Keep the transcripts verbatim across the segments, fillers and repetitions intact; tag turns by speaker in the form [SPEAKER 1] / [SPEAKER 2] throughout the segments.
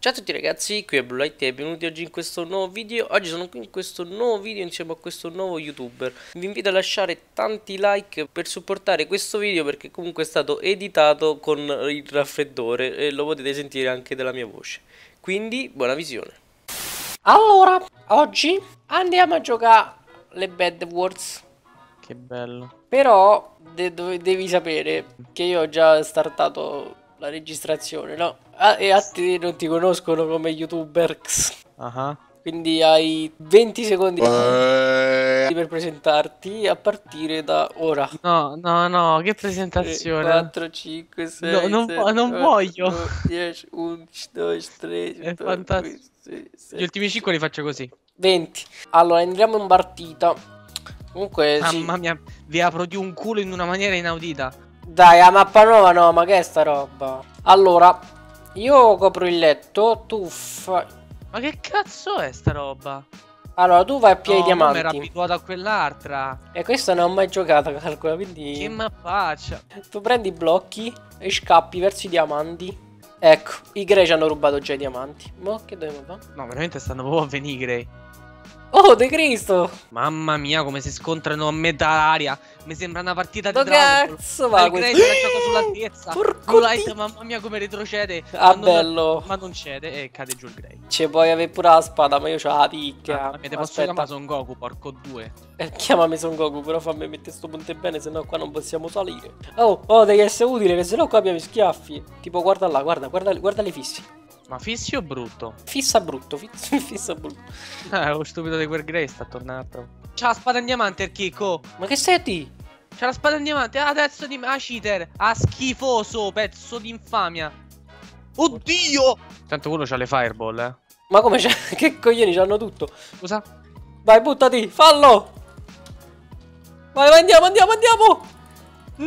[SPEAKER 1] Ciao a tutti ragazzi, qui è Bluelight e benvenuti oggi in questo nuovo video. Oggi sono qui in questo nuovo video insieme a questo nuovo youtuber. Vi invito a lasciare tanti like per supportare questo video, perché comunque è stato editato con il raffreddore e lo potete sentire anche dalla mia voce. Quindi buona visione. Allora, oggi andiamo a giocare le Bed Wars.
[SPEAKER 2] Che bello.
[SPEAKER 1] Però de devi sapere che io ho già startato la registrazione, no? Ah, e a te non ti conoscono come youtuber.
[SPEAKER 2] Uh-huh.
[SPEAKER 1] Quindi hai venti secondi per presentarti a partire da ora.
[SPEAKER 2] No, no, no, che presentazione.
[SPEAKER 1] quattro, cinque, sei,
[SPEAKER 2] no, non,
[SPEAKER 1] sette,
[SPEAKER 2] non
[SPEAKER 1] otto,
[SPEAKER 2] voglio.
[SPEAKER 1] nove, dieci, undici, dodici, tredici,
[SPEAKER 2] È fantastico. Gli ultimi cinque li faccio così.
[SPEAKER 1] venti. Allora, entriamo in partita. Comunque,
[SPEAKER 2] mamma
[SPEAKER 1] sì.
[SPEAKER 2] mia, vi apro di un culo in una maniera inaudita.
[SPEAKER 1] Dai, la mappa nuova no, ma che è sta roba? Allora, io copro il letto, tu fai...
[SPEAKER 2] Ma che cazzo è sta roba?
[SPEAKER 1] Allora, tu vai a piedi
[SPEAKER 2] no,
[SPEAKER 1] diamanti.
[SPEAKER 2] Ma ero abituato a quell'altra.
[SPEAKER 1] E questa non ho mai giocata, calcola, quindi...
[SPEAKER 2] Che mappaccia.
[SPEAKER 1] Tu prendi i blocchi e scappi verso i diamanti. Ecco, i greci hanno rubato già i diamanti. Ma che dobbiamo fare?
[SPEAKER 2] No, veramente stanno proprio a venire i grei.
[SPEAKER 1] Oh, De Cristo!
[SPEAKER 2] Mamma mia, come si scontrano a metà aria. Mi sembra una partita di
[SPEAKER 1] Ma
[SPEAKER 2] Dragon
[SPEAKER 1] cazzo va
[SPEAKER 2] il
[SPEAKER 1] questo?
[SPEAKER 2] Grey si lascia sull'altezza.
[SPEAKER 1] Porco
[SPEAKER 2] Bluelight,
[SPEAKER 1] Dio.
[SPEAKER 2] mamma mia come retrocede.
[SPEAKER 1] Ah,
[SPEAKER 2] ma non,
[SPEAKER 1] bello.
[SPEAKER 2] Ma non cede e cade giù il Grey.
[SPEAKER 1] C'è puoi avere pure la spada, ma io c'ho la picchia.
[SPEAKER 2] Ah, mi te posso chiamare Son Goku, porco due.
[SPEAKER 1] Eh, chiamami Son Goku, però fammi mettere sto punto bene, sennò qua non possiamo salire. Oh, oh, devi essere utile, che sennò qua abbiamo i schiaffi. Tipo, guarda là, guarda, guarda, guarda le fissi.
[SPEAKER 2] Ma fissi o brutto?
[SPEAKER 1] Fissa brutto, fissa, fissa brutto.
[SPEAKER 2] Eh, lo stupido di quel Grey sta tornando. C'ha la spada in diamante il Kiko.
[SPEAKER 1] Ma che sei di?
[SPEAKER 2] C'ha la spada in diamante. Ah, adesso di... Ah, cheater. Ah, schifoso, pezzo di infamia. Oddio. Tanto quello c'ha le fireball, eh.
[SPEAKER 1] Ma come c'è? Che coglioni, c'hanno tutto.
[SPEAKER 2] Scusa?
[SPEAKER 1] Vai, buttati, fallo. Vai, vai, andiamo, andiamo, andiamo.
[SPEAKER 2] No!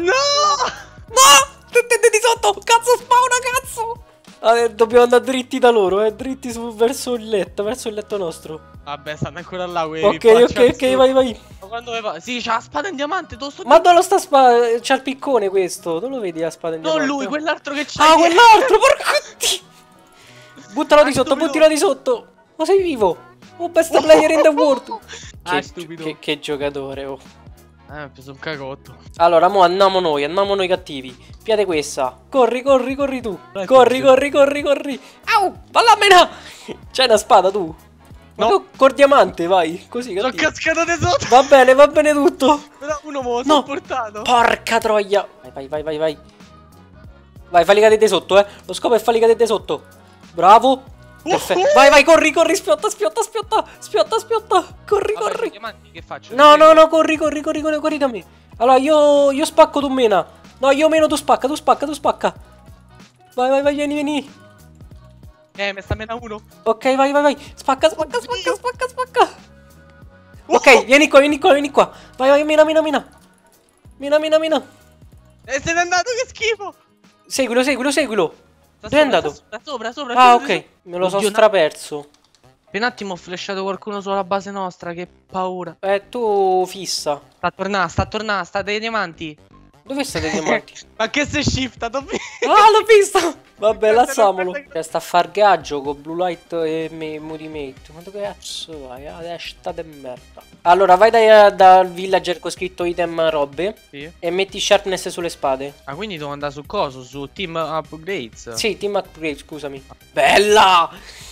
[SPEAKER 1] No! Tutte di sotto, cazzo spawna, cazzo. Ah, dobbiamo andare dritti da loro, eh, dritti su, verso il letto, verso il letto nostro.
[SPEAKER 2] Vabbè, stanno ancora là quelli.
[SPEAKER 1] Ok, ok, ok, vai, vai.
[SPEAKER 2] Ma quando va? Sì, c'ha la spada in diamante, dove sto...
[SPEAKER 1] Ma dove sta spada? C'ha il piccone questo, dove lo vedi la spada in
[SPEAKER 2] Non
[SPEAKER 1] diamante?
[SPEAKER 2] lui, quell'altro che c'ha.
[SPEAKER 1] Ah, quell'altro, porco Dio. Buttalo di sotto, buttalo di sotto. Ma sei vivo? Oh, best oh, player in the world.
[SPEAKER 2] Ah,
[SPEAKER 1] che,
[SPEAKER 2] stupido.
[SPEAKER 1] Che, che giocatore, oh.
[SPEAKER 2] Eh, ho preso un cagotto.
[SPEAKER 1] Allora, mo andiamo noi, andiamo noi cattivi. Piade questa. Corri, corri, corri tu.
[SPEAKER 2] Dai,
[SPEAKER 1] corri, corri, corri, corri. Au, valla a mena. C'hai una spada tu? No. Ma col diamante, vai. Così,
[SPEAKER 2] sono cascato di sotto.
[SPEAKER 1] Va bene, va bene tutto.
[SPEAKER 2] Però uno me lo
[SPEAKER 1] no.
[SPEAKER 2] sono portato.
[SPEAKER 1] Porca troia. Vai, vai, vai, vai. Vai, falli cadere sotto, eh. Lo scopo è falli cadere sotto. Bravo. Perfetto. Uh -huh. Vai, vai, corri, corri, spiotta, spiotta, spiotta. Spiotta, spiotta. Corri, Vabbè, corri.
[SPEAKER 2] Diamanti, che faccio?
[SPEAKER 1] No, no, no, corri, corri, corri, corri, corri da me. Allora, io, io spacco, tu mena. No, io meno, tu spacca, tu spacca, tu spacca. Vai, vai, vai, vieni, vieni.
[SPEAKER 2] Eh, mi sta mena uno.
[SPEAKER 1] Ok, vai, vai, vai. Spacca, spacca, spacca, spacca, spacca. Ok, vieni qua, vieni qua, vieni qua. Vai, vai, mena, mena, mena. Mena, mena, mena.
[SPEAKER 2] E se n'è andato, che schifo.
[SPEAKER 1] Seguilo, seguilo, seguilo.
[SPEAKER 2] Sta
[SPEAKER 1] Dove è andato?
[SPEAKER 2] Sta sopra, sopra.
[SPEAKER 1] Ah, ok, me lo sono straperso.
[SPEAKER 2] Per un attimo ho flashato qualcuno sulla base nostra, che paura.
[SPEAKER 1] Eh, tu fissa.
[SPEAKER 2] Sta a tornare, sta a tornare, sta dei diamanti.
[SPEAKER 1] Dove state i diamanti?
[SPEAKER 2] Ma che sei shiftato?
[SPEAKER 1] Ah, l'ho visto! Vabbè, lasciamolo. Sta a far gaggio con Bluelight e me, Moodymate. Ma dove cazzo vai? Ah, testa de merda. Allora, vai dal da villager con scritto item robe. Sì. E metti sharpness sulle spade.
[SPEAKER 2] Ah, quindi devo andare su coso? Su team upgrades?
[SPEAKER 1] Sì, team upgrades, scusami. Bella!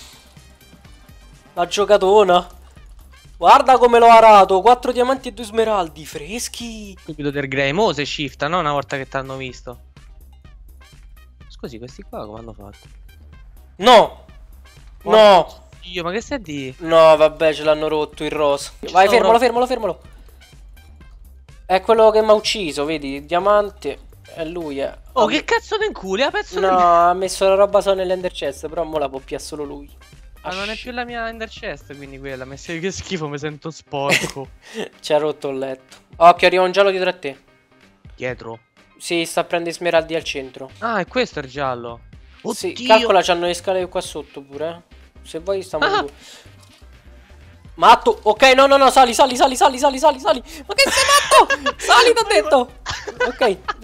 [SPEAKER 1] La giocatona. Guarda come l'ho arato. Quattro diamanti e due smeraldi. Freschi.
[SPEAKER 2] Stupido del Grey. Mo se shifta, no? Una volta che ti hanno visto. Scusi, questi qua come hanno fatto?
[SPEAKER 1] No. Oh, no.
[SPEAKER 2] Io, ma che stai di?
[SPEAKER 1] No, vabbè, ce l'hanno rotto il rosa. Vai, fermalo, fermalo, fermalo. È quello che mi ha ucciso, vedi? Il diamante. È lui, eh.
[SPEAKER 2] Oh,
[SPEAKER 1] ha...
[SPEAKER 2] che cazzo di inculi? Ha pezzo
[SPEAKER 1] No, ha messo la roba solo nell'ender chest. Però mo la può più solo lui.
[SPEAKER 2] Ma non è più la mia ender chest, quindi quella. Ma che schifo, mi sento sporco.
[SPEAKER 1] Ci ha rotto il letto. Occhio, arriva un giallo dietro a te.
[SPEAKER 2] Dietro?
[SPEAKER 1] Sì, sta a prendere smeraldi al centro.
[SPEAKER 2] Ah, è questo il giallo.
[SPEAKER 1] Oddio. Sì, calcola, c'hanno le scale qua sotto pure, eh. Se vuoi stiamo ah. Matto. Ok, no, no, no, sali, sali, sali, sali, sali, sali, sali. Ma che sei matto? Sali, t'ho detto. Ok, vai.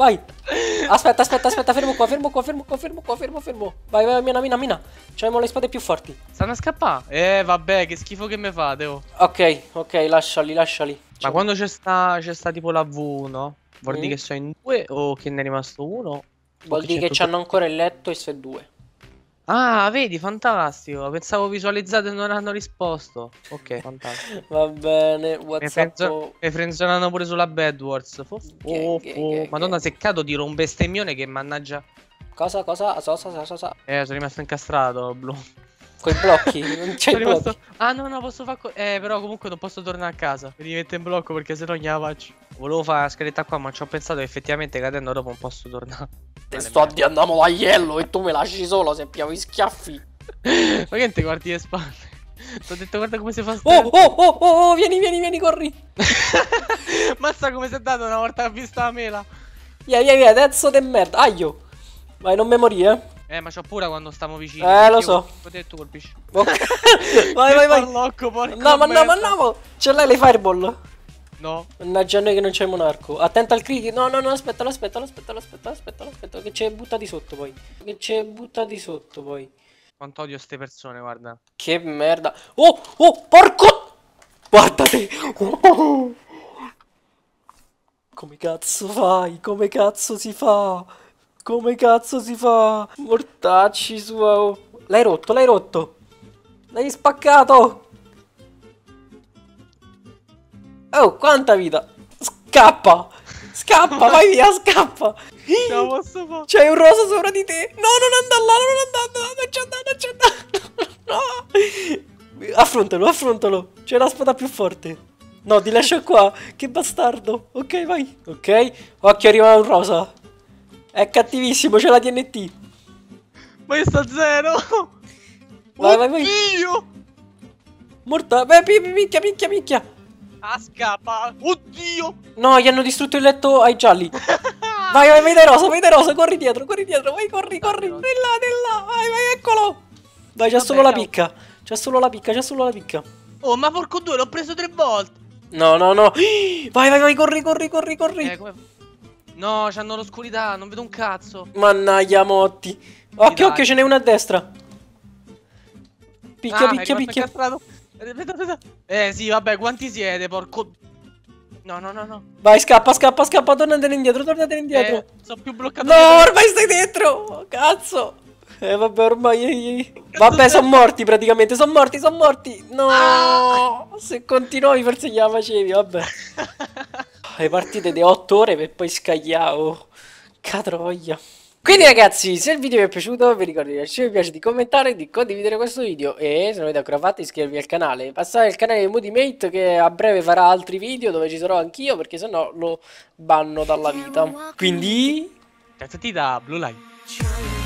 [SPEAKER 1] Aspetta, aspetta, aspetta, fermo qua, fermo qua, fermo qua, fermo qua, fermo, fermo. Vai, vai, mina, mina, mina. C'abbiamo le spade più forti.
[SPEAKER 2] Stanno a scappare. Eh, vabbè, che schifo che mi fate, oh.
[SPEAKER 1] Ok, ok, lasciali, lasciali.
[SPEAKER 2] Ma
[SPEAKER 1] Cioè,
[SPEAKER 2] quando c'è sta, c'è sta tipo la V uno, vuol
[SPEAKER 1] Mm.
[SPEAKER 2] dire che sono in due o che ne è rimasto uno?
[SPEAKER 1] vuol dire che
[SPEAKER 2] c'è
[SPEAKER 1] c'hanno ancora il letto e se due.
[SPEAKER 2] Ah, vedi, fantastico. Pensavo visualizzato e non hanno risposto. Ok, fantastico.
[SPEAKER 1] Va bene,
[SPEAKER 2] Mi
[SPEAKER 1] WhatsApp.
[SPEAKER 2] frenzo- mi frenzionano pure sulla Bedwars. Oh, oh,
[SPEAKER 1] Che-
[SPEAKER 2] oh.
[SPEAKER 1] che-
[SPEAKER 2] Madonna,
[SPEAKER 1] che-
[SPEAKER 2] seccato tiro un bestemmione che mannaggia.
[SPEAKER 1] Cosa, cosa? So, so, so, so, so.
[SPEAKER 2] Eh, sono rimasto incastrato, blu.
[SPEAKER 1] Coi blocchi, non c'è
[SPEAKER 2] Sono
[SPEAKER 1] il
[SPEAKER 2] rimasto...
[SPEAKER 1] blocco.
[SPEAKER 2] Ah, no, no, posso fare... Eh, però comunque non posso tornare a casa. Mi rimetto in blocco perché sennò non la faccio. Volevo fare la scaletta qua, ma ci ho pensato che effettivamente cadendo dopo non posso tornare.
[SPEAKER 1] Te sto andando da Iello e tu me lasci solo se piavo i schiaffi.
[SPEAKER 2] Ma che ti guardi le spalle? Ti ho detto guarda come si fa
[SPEAKER 1] Oh,
[SPEAKER 2] stare.
[SPEAKER 1] oh, oh, oh, oh, vieni, vieni, vieni, corri.
[SPEAKER 2] Mazza come si è dato una volta che ho visto la mela.
[SPEAKER 1] Via, via, via, terzo de merda. Aio. Vai, non me morì, eh.
[SPEAKER 2] Eh, ma c'ho pure quando stiamo vicini.
[SPEAKER 1] Eh, lo
[SPEAKER 2] Io-
[SPEAKER 1] so.
[SPEAKER 2] Potete tu colpisci.
[SPEAKER 1] Ok. Vai, vai, vai.
[SPEAKER 2] Farlocco, porco
[SPEAKER 1] No, ma no, ma
[SPEAKER 2] merda.
[SPEAKER 1] no. Ce l'hai le fireball?
[SPEAKER 2] No.
[SPEAKER 1] Mannaggia a noi che non c'è un arco. Attento al cricket. No, no, no, aspetta, aspetta, aspetta, aspetta, aspetta, aspetta. Che c'è butta di sotto poi. Che c'è butta di sotto poi.
[SPEAKER 2] Quanto odio ste persone, guarda.
[SPEAKER 1] Che merda. Oh, oh, porco. Guardate. Oh. Come cazzo fai? Come cazzo si fa? Come cazzo si fa? Mortacci sua. Oh. L'hai rotto, l'hai rotto. L'hai spaccato. Oh, quanta vita. Scappa. Scappa, vai via, scappa.
[SPEAKER 2] Ce la posso fare.
[SPEAKER 1] C'hai un rosa sopra di te. No, non andare là, non andare, non c'è andare, non c'è andare. No. Affrontalo, affrontalo. C'è la spada più forte. No, ti lascio qua. Che bastardo. Ok, vai. Ok. Occhio, arriva un rosa. È cattivissimo, c'è la T N T.
[SPEAKER 2] Ma io sto a zero.
[SPEAKER 1] Vai, vai, vai.
[SPEAKER 2] Oddio.
[SPEAKER 1] Morta. Beh, pi, pi, picchia, picchia, picchia.
[SPEAKER 2] Ah, scappa. Oddio.
[SPEAKER 1] No, gli hanno distrutto il letto ai gialli. Vai, vai, vai, dai rosa, vai, dai rosa. Corri dietro, corri dietro. Vai, corri, corri. Di là, di là. Vai, vai, eccolo. Vai, c'è
[SPEAKER 2] Vabbè,
[SPEAKER 1] solo la
[SPEAKER 2] ciao.
[SPEAKER 1] picca. C'è solo la picca, c'è solo la picca.
[SPEAKER 2] Oh, ma porco due, l'ho preso tre volte.
[SPEAKER 1] No, no, no. Vai, vai, vai, corri, corri, corri, corri.
[SPEAKER 2] Eh, come... No, c'hanno l'oscurità, non vedo un cazzo.
[SPEAKER 1] Mannaggia, Motti. Occhio,
[SPEAKER 2] dai.
[SPEAKER 1] occhio, ce n'è una a destra. Picchia,
[SPEAKER 2] Ah,
[SPEAKER 1] picchia,
[SPEAKER 2] è rimasto
[SPEAKER 1] picchia.
[SPEAKER 2] incastrato. Aspetta, aspetta. Eh, sì, vabbè, quanti siete, porco... No, no, no, no.
[SPEAKER 1] Vai, scappa, scappa, scappa. Tornatene indietro, tornatene indietro.
[SPEAKER 2] Eh, sono più bloccato.
[SPEAKER 1] No,
[SPEAKER 2] di te.
[SPEAKER 1] ormai stai dentro. Oh, cazzo. Eh, vabbè, ormai. Vabbè, sono morti praticamente. Sono morti, sono morti. No.
[SPEAKER 2] Ah.
[SPEAKER 1] Se continuavi, forse gliela facevi. Vabbè. Le partite di otto ore per poi scagliavo. Catroia. Quindi ragazzi, se il video vi è piaciuto vi ricordo di lasciare mi piace, di commentare, di condividere questo video e se non avete ancora fatto iscrivervi al canale. Passate al canale di Moodymate che a breve farà altri video dove ci sarò anch'io perché sennò lo banno dalla vita. Quindi...
[SPEAKER 2] Cazzati da Blue Line.